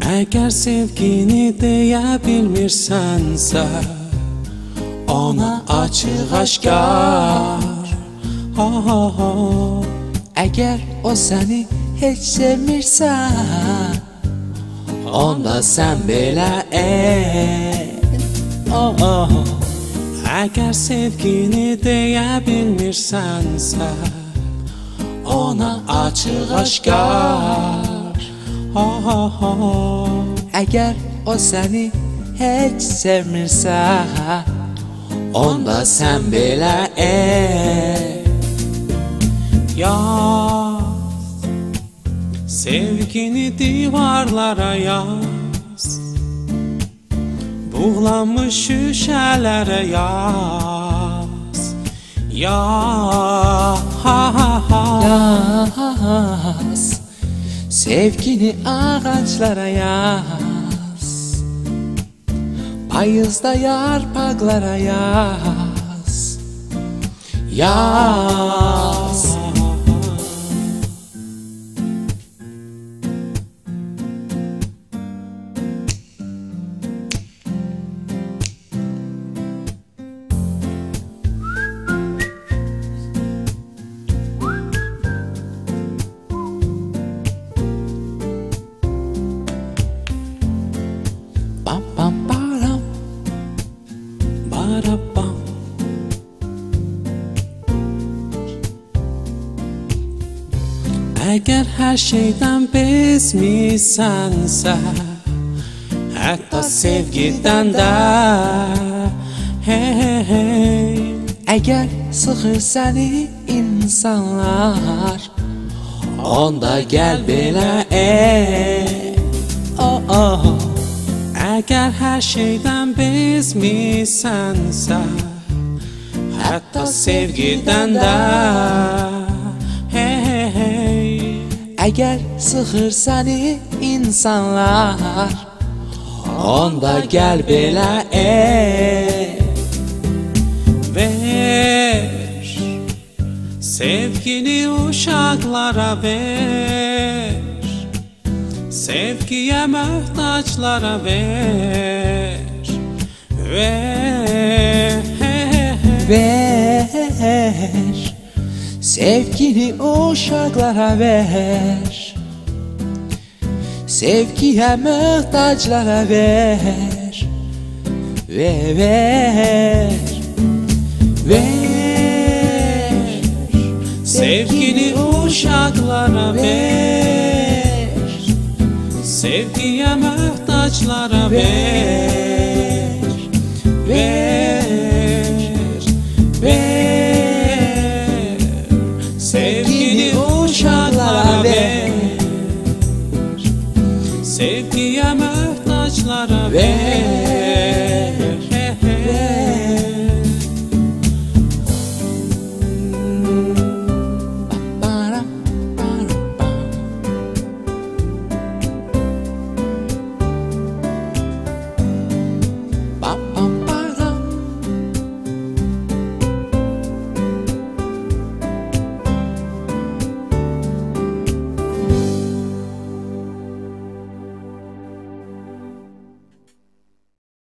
Əgər sevgini deyə bilmirsənsə, ona açıq aşkar. Əgər o səni heç sevmirsə, onda sən belə et. Əgər sevgini deyə bilmirsənsə, ona açıq aşkar. Əgər o səni heç sevmirsə, onda sən belə et. Yaz, sevgini divarlara yaz, buğlanmış şüşələrə yaz. Yaz, sevgini ağaclara yaz, payızda yarpaqlara yaz. Yaz. Bam bam baram, Barabam. Əgər hər şeydən bezmisənsə, hətta sevgidən də, əgər sıxır səni insanlar, onda gəl belə et. Əgər hər şeydən bezmisənsə, hətta sevgidən də, əgər sıxır səni insanlar, onda gəl belə et. Ver sevgini uşaqlara ver, sevgiyə möhtaclara ver. Ver sevgini uşaqlara ver, sevgiyə möhtaclara ver. Ver Sevgini uşaqlara ver, sevgiyə möhtaclara ver. Sevgini uşaqlara ver, sevgiyə möhtaclara ver.